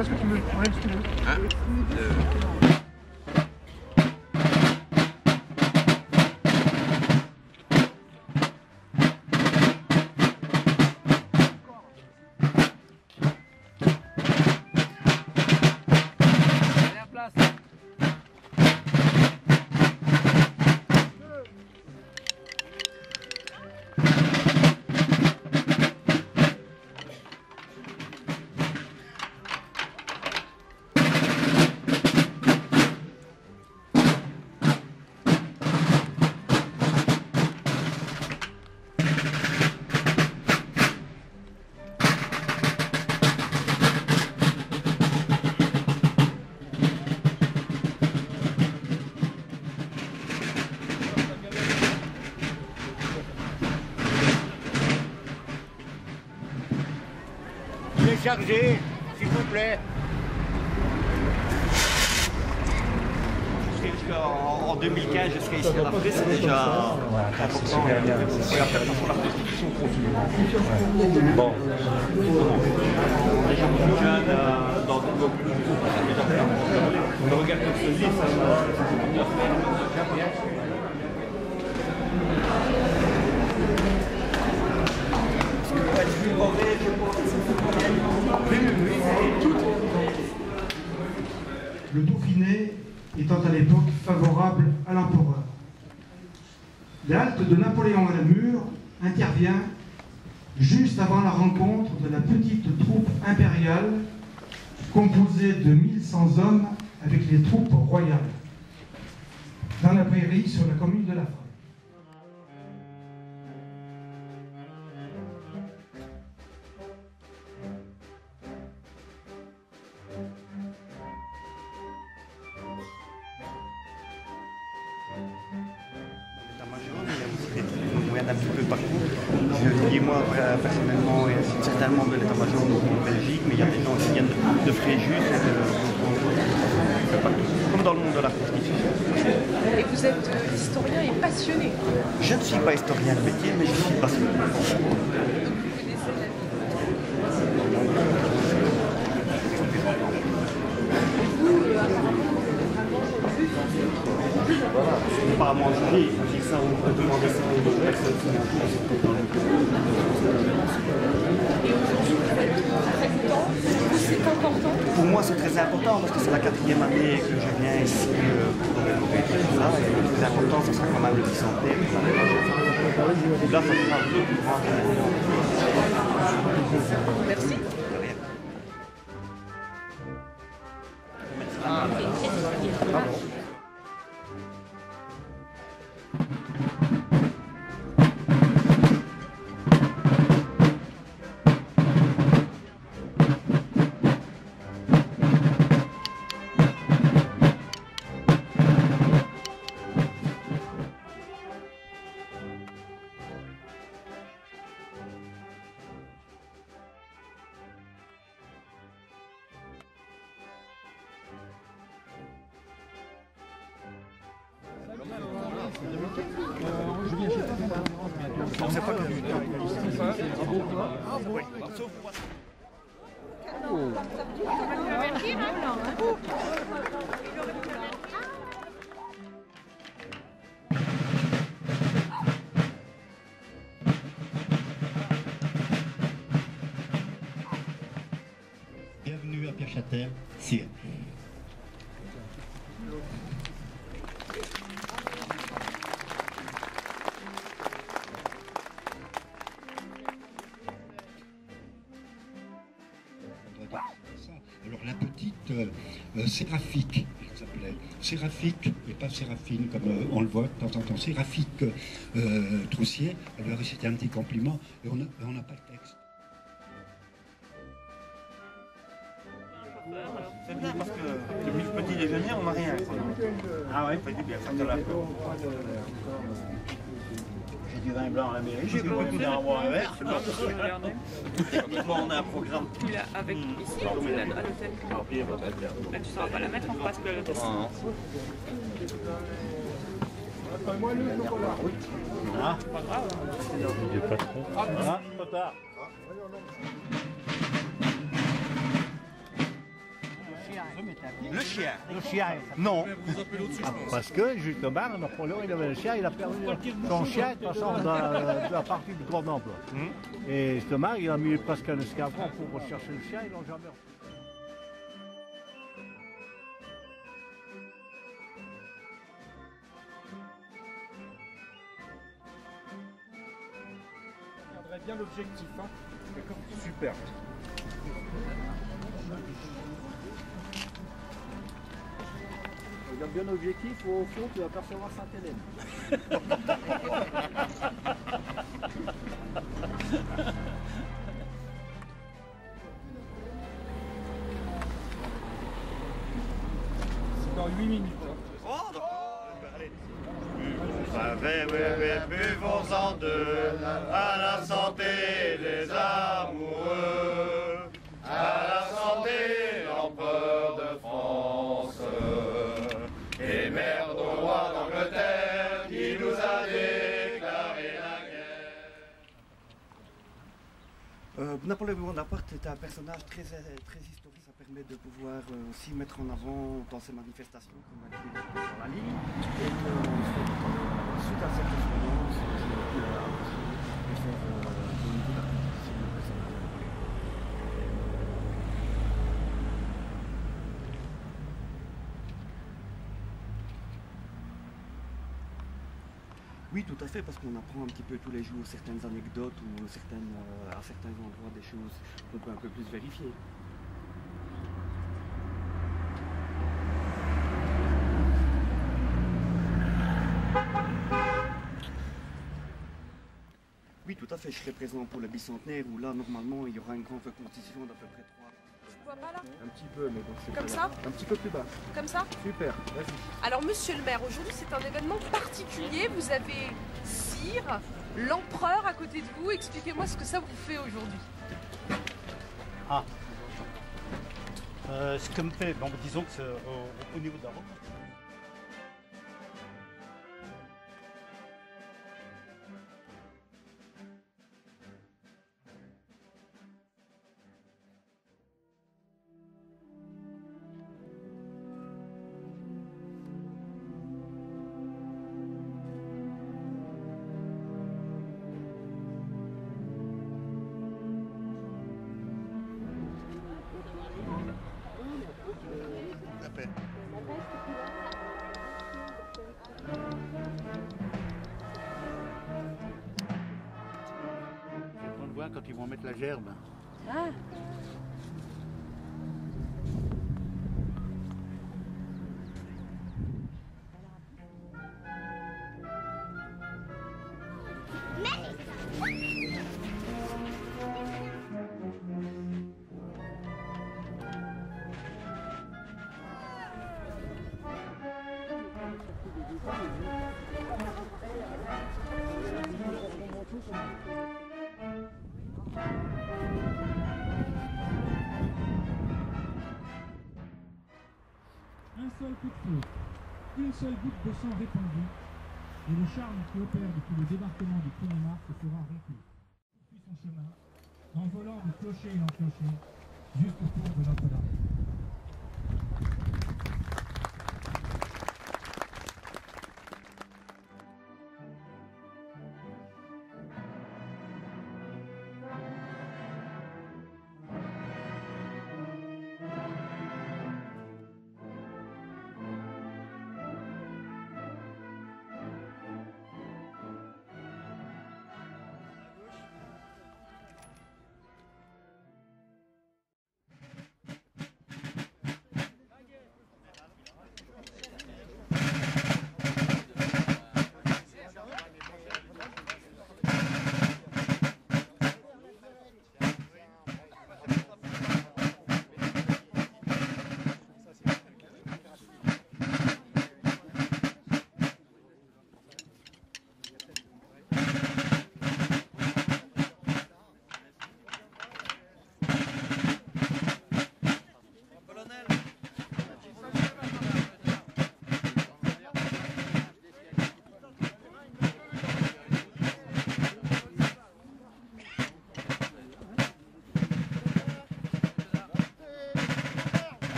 pas ce que tu veux. Ouais, ce que tu veux. Chargé, s'il vous plaît. En 2015, je serai ici à la Frise, c'est déjà important. Et après, de toute façon, la Constitution continue. Bon. Les gens plus jeunes, dans nos plus on regarde comme ceci, ça Le Dauphiné étant à l'époque favorable à l'empereur. La halte de Napoléon à Namur intervient juste avant la rencontre de la petite troupe impériale composée de 1100 hommes avec les troupes royales dans la prairie sur la commune de La Frappe. Un petit peu partout. Je dis moi personnellement, et certainement de l'état-major en Belgique, mais il y a des gens qui viennent de Fréjus, comme dans le monde de la Constitution. Et vous êtes historien et passionné. Je ne suis pas historien de métier, mais je suis passionné. Voilà, c'est pas à moi de juger, il faut dire ça, on peut demander ça aux autres personnes qui m'entourent. Et aujourd'hui, vous êtes très content. C'est important. Pour moi, c'est très important parce que c'est la 4e année que je viens ici pour développer tout ça. Et le plus important, ce sera quand même le bicentenaire. Là, ça sera le plus grand événement. Merci. Bienvenue à Pierre-Châtel, Sire. Alors la petite séraphique, elle s'appelait séraphique et pas séraphine comme on le voit de temps en temps, séraphique Troussier, elle lui a récité un petit compliment et on n'a pas le texte. C'est bien parce que depuis le petit déjeuner, on n'a rien. Ah ouais, fait du bien, ça te l'a fait. J'ai du vin blanc à la mairie, j'ai beaucoup d'armoires à verre. On a un programme. Tu l'as avec ici ou tu l'as à l'hôtel? Là, tu ne sauras pas la mettre, on fera ce que l'hôtel. Ah, Pas grave. Il est pas trop. ah, trop tard. Le chien. Le chien. Non. Parce que justement, Napoléon, il avait le chien, il a perdu son chien de toute façon dans la partie du Grenoble. Et justement, il a mis presque un escadron pour rechercher le chien, ils l'ont jamais reçu. Bien l'objectif, hein. D'accord. Super. Regarde bien l'objectif, au fond, tu vas apercevoir Sainte-Hélène. C'est dans 8 minutes. Oh, allez. Buvons-en deux, à la santé des amoureux, à la santé l'empereur de France, et mère du roi d'Angleterre qui nous a déclaré la guerre. Napoléon Bonaparte est un personnage très historique, ça permet de pouvoir aussi mettre en avant dans ces manifestations qu'on a créées dans la ligne. Et suite à cette expérience, j'ai pu faire au niveau de la compétition le personnage de Napoléon. Oui, tout à fait, parce qu'on apprend un petit peu tous les jours certaines anecdotes ou à certains endroits des choses qu'on peut un peu plus vérifier. Oui, tout à fait, je serai présent pour le bicentenaire où là, normalement, il y aura une grande reconstitution d'à peu près 3. Tu vois pas là? Un petit peu, mais bon, c'est Comme pas ça? grave. Un petit peu plus bas. Comme ça? Super, vas-y. Alors monsieur le maire, aujourd'hui c'est un événement particulier. Vous avez Sire, l'empereur à côté de vous. Expliquez-moi ce que ça vous fait aujourd'hui. Ah. Ce que me fait, bon, disons que c'est au niveau de la route. On le voit quand ils vont mettre la gerbe. Ah. Un seul coup de feu, une seule goutte de sang répandue, et le charme qui opère depuis le débarquement du 1er mars se fera rompu. Il poursuit son chemin, en volant de clocher en clocher, jusqu'au tour de Notre-Dame.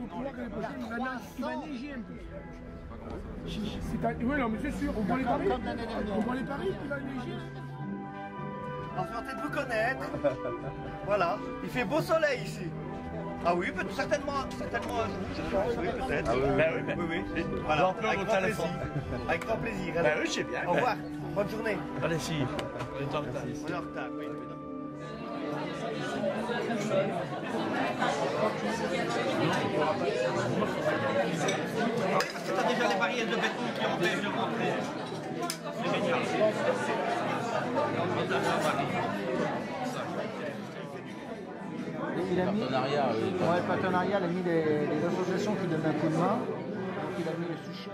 faut pouvoir que l'année prochaine, il va neiger un peu. Oui, non, mais c'est sûr, on prend les paris. On prend les paris, il va neiger. Enchanté de vous connaître. Voilà, il fait beau soleil ici. Ah oui, certainement un jour, je pense. Oui, peut-être. Ah oui. Voilà, avec grand plaisir. Avec grand plaisir. Ben oui, je sais bien. Au revoir, bonne journée. Allez, si. On est en retard. On est en retard, oui. T'as déjà les barrières de béton qui empêchent de rentrer. C'est génial. Il a mis, partenariat, oui. Ouais, le partenariat, il a mis les associations qui donnent un coup de main. Donc il a mis les sous-chefs.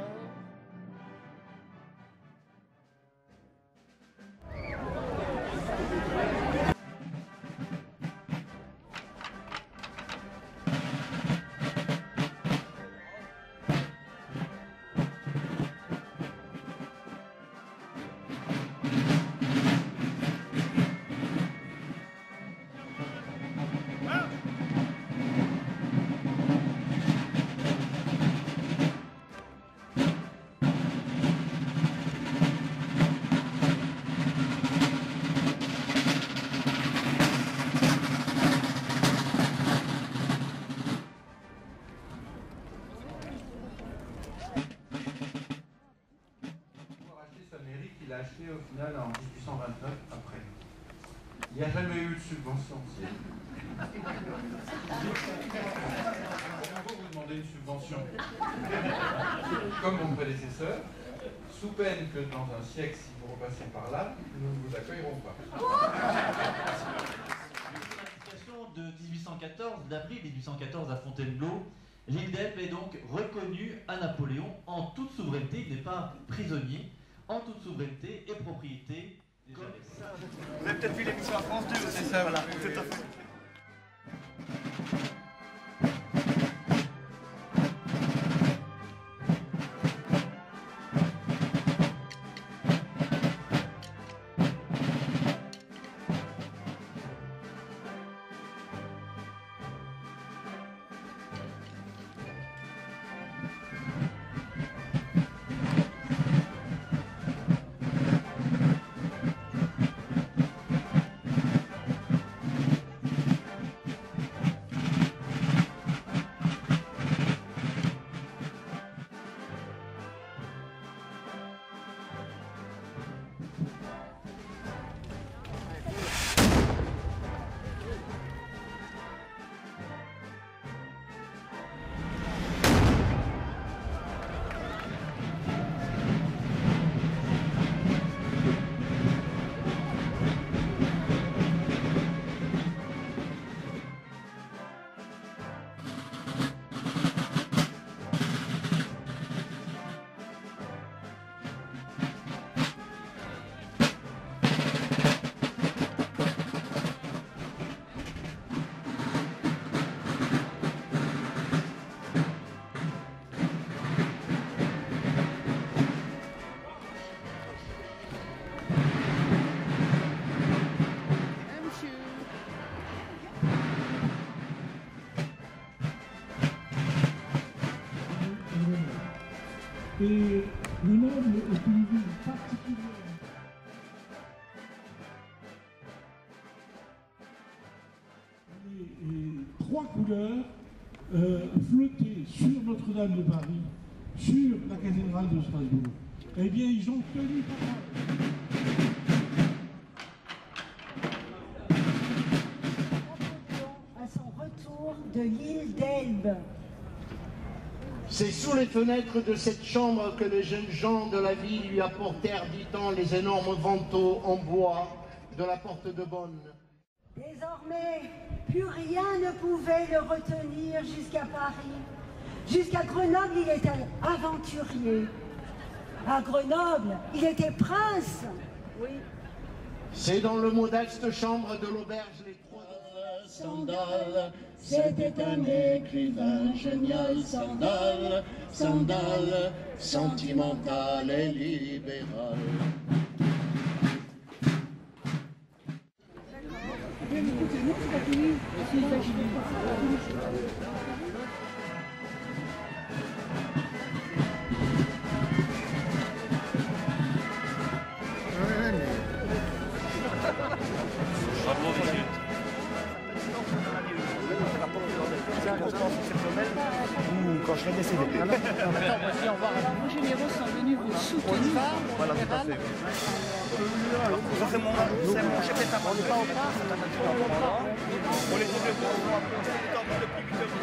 Il a acheté au final en 1829 après. Il n'y a jamais eu de subvention. Pourquoi vous demandez une subvention? Comme mon prédécesseur, sous peine que dans un siècle, si vous repassez par là, nous ne vous accueillerons pas. De 1814, d'avril 1814 à Fontainebleau, l'île d'Elbe est donc reconnue à Napoléon en toute souveraineté. Il n'est pas prisonnier, en toute souveraineté et propriété. Vous avez peut-être vu l'émission à France 2 aussi. C'est ça, voilà, tout à fait. Et Grenoble est une ville particulière. Et trois couleurs flottaient sur Notre-Dame de Paris, sur la cathédrale de Strasbourg. Eh bien, ils ont tenu parole. À son retour de l'île d'Elbe. C'est sous les fenêtres de cette chambre que les jeunes gens de la ville lui apportèrent, dit-on, les énormes vantaux en bois de la porte de Bonn. Désormais, plus rien ne pouvait le retenir jusqu'à Paris. Jusqu'à Grenoble, il était aventurier. À Grenoble, il était prince. Oui. C'est dans le modeste chambre de l'auberge Les Trois Stendhal, c'était un écrivain génial. Stendhal, Stendhal, sentimental et libéral. circonstances exceptionnelles ou quand je serai décédé. Vos généraux sont venus vous soutenir. Voilà, tout à fait. Ça, c'est mon chef d'état. On n'est pas au pas. On les trouve le temps depuis 8 heures.